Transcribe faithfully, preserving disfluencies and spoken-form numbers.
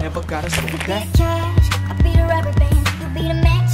never gotta slow You down. get cash, I'll be the rubber band, you be the man.